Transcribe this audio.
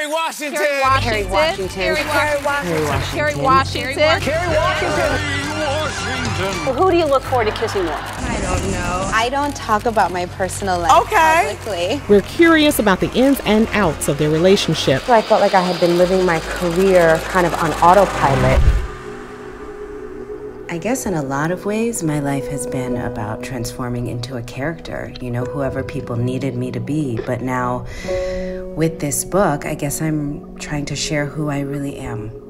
Washington. Kerry Washington. Kerry Washington. Kerry Washington. Kerry Washington. Who do you look forward to kissing more? I don't know. I don't talk about my personal life publicly. We're curious about the ins and outs of their relationship. So I felt like I had been living my career kind of on autopilot. I guess in a lot of ways, my life has been about transforming into a character, you know, whoever people needed me to be. But now, with this book, I guess I'm trying to share who I really am.